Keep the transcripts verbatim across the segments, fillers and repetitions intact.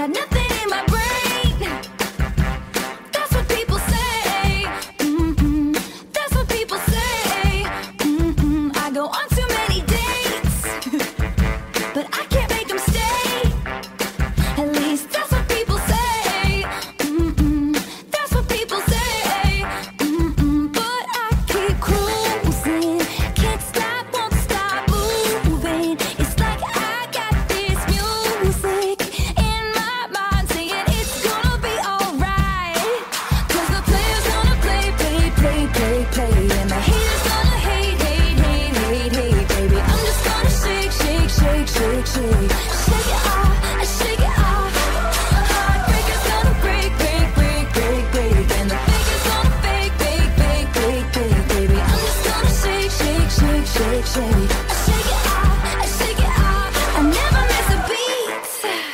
got nothing in my brain. That's what people say. Mm-mm. That's what people say. Mm-mm. I go on too many dates, but I can't make them stay. At least that's what people say. Mm-mm. That's what people say. Mm-mm. But I keep cruising, can't stop, won't stop moving. It's like I got this music in my mind saying it's gonna be alright. Cause the player's gonna play, play, play, play, play, and the haters gonna hate, hate, hate, hate, hate, baby. I'm just gonna shake, shake, shake, shake, shake. Shake it off, I shake it off. Heartbreaker's gonna break, break, break, break, break, and the faker's gonna fake, fake, fake, fake, fake, baby. I'm just gonna shake, shake, shake, shake, shake. I shake it off, I shake it off. I never miss a beat.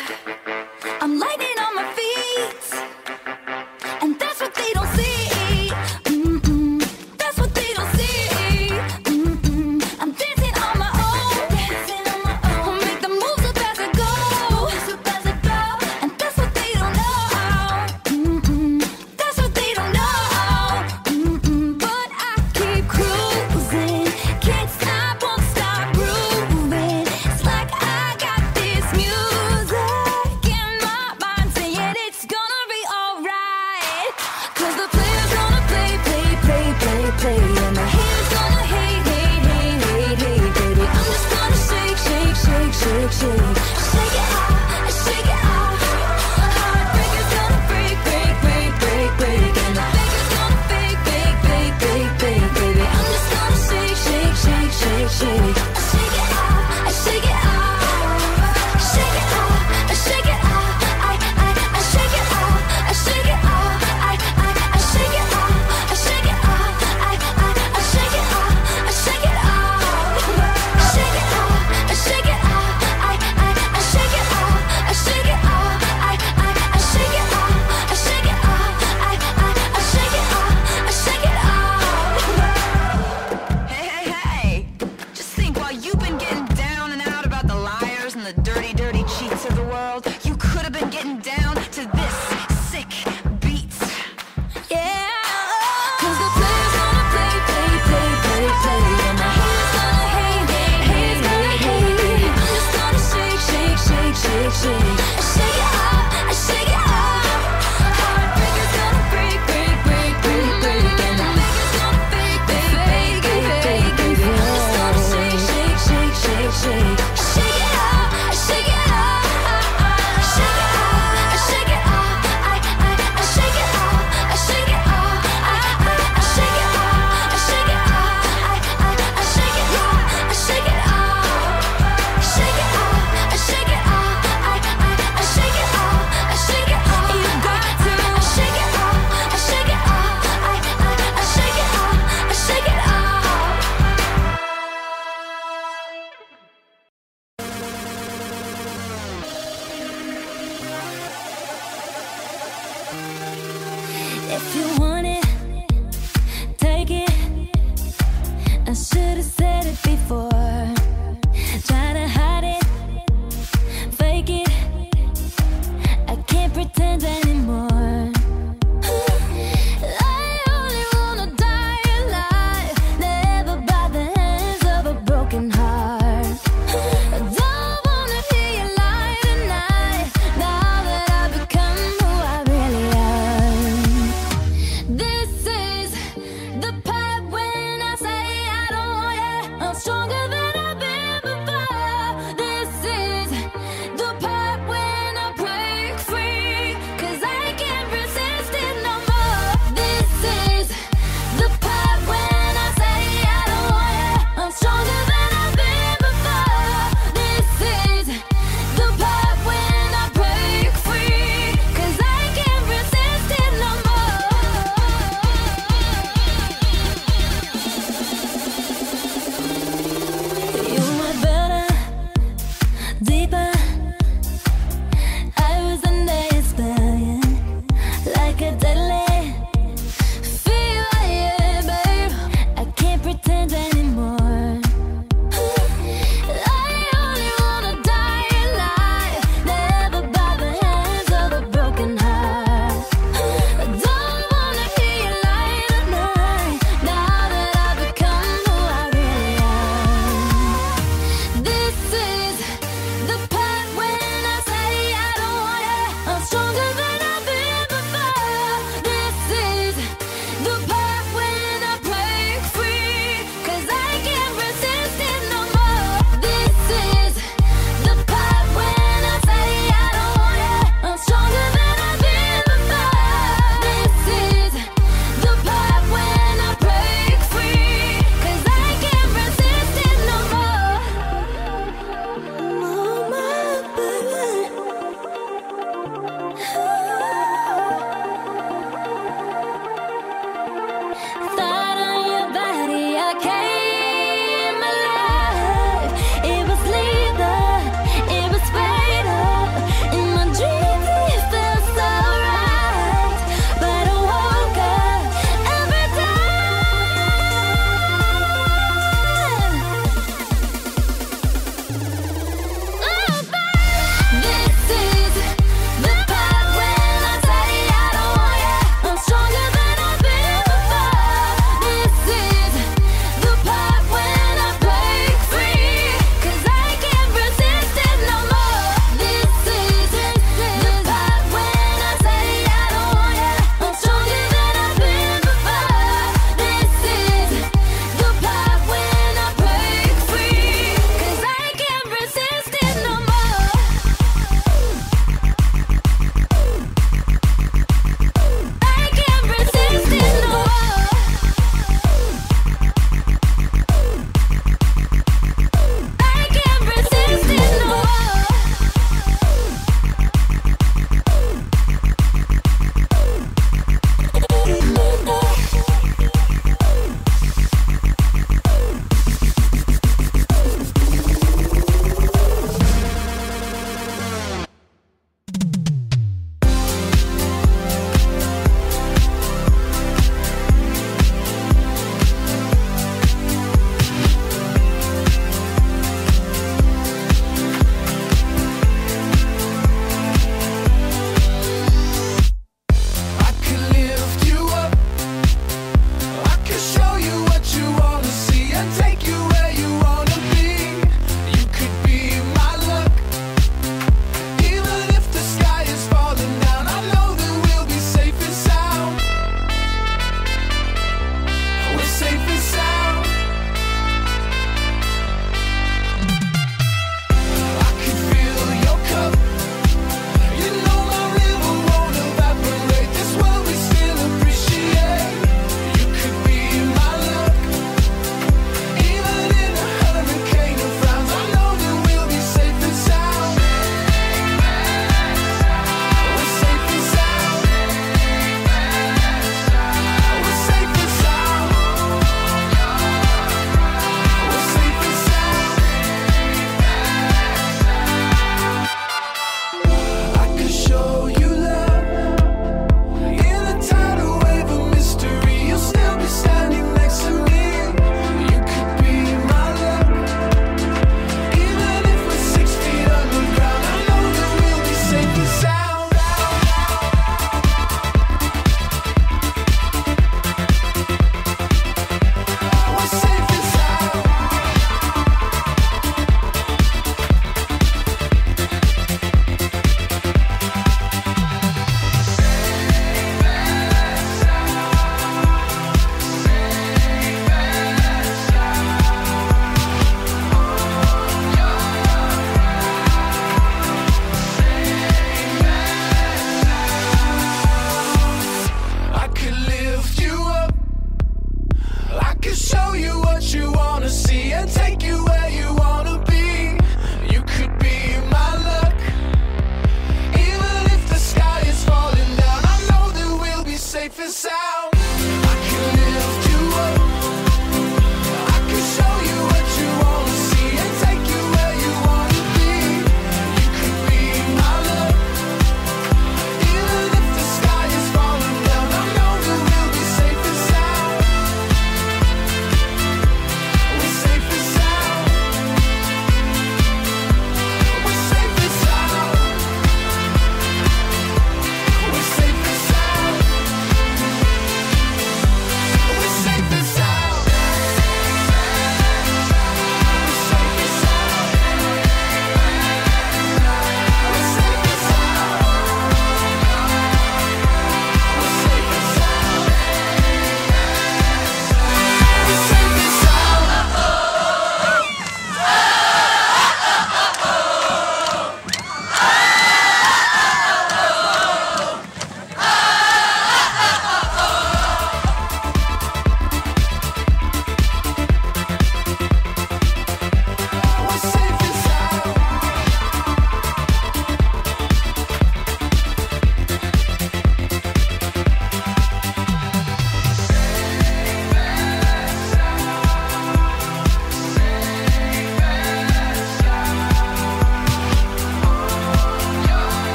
I'm lightning on my feet, and that's what they don't see. Mm-mm. That's what they don't see. Mm-mm. I'm dancing on my own, dancing on my own. Make the moves up as I go, moves up as I go, and that's what they don't know. Mm-mm. That's what they don't know. Mm-mm. But I keep cruising, can't stop, won't stop grooving. It's like I got this music in my mind saying it's gonna be alright. Cause the player's gonna play, play, play, play, play, and the haters gonna hate, hate, hate, hate, hate, baby. I'm just gonna shake, shake, shake, shake, shake. Shake it off, I shake it off. Heartbreaker's gonna break, break, break, break, break, and the faker's gonna fake, fake, fake, fake, fake, baby. I'm just gonna shake, shake, shake, shake, shake. I shake it off, I shake it off. Shake it off, I shake it off. I, I, I shake it off, I shake it off. I, I, I shake it off, I shake it off. I, I, I shake it off, I shake it off. Shake it off, I shake it off. I, I, I shake it off, I shake it off. I, I, I shake it off, I shake it off. I, I, I shake it off, I shake it off. Hey, hey, hey! Just think, while you've been getting down and out about the liars and the dirty, dirty cheats of the world, you could have been getting down to this sick beat. Yeah. Cause the player's gonna play, play, play, play, play, and the haters gonna hate, hate, hate, hate, hate. I'm just gonna shake, shake, shake, shake, shake. I shake it off, I shake it off. Heartbreaker's gonna break, break, break, break, break, and the faker's gonna fake, fake, fake, fake, fake, baby. I'm just gonna shake, shake, shake, shake, shake. Shake it off, I shake it off. Shake it off, I shake it off. I, I, I shake it off, I shake it off. I, I, I shake it off, I shake it off. I, I, I shake it off, I shake it off. Shake it off, I shake it off. I, I, I shake it off, I shake it off. You got to. I shake it off, I shake it off. I, I, I shake it off, I shake it off. If you want it, take it. I should have said it before. Try to hide it, fake it. I can't pretend anymore. I only wanna die alive, never by the hands of a broken heart. I don't wanna hear you lie tonight, now that I've become who I really am. Ooh.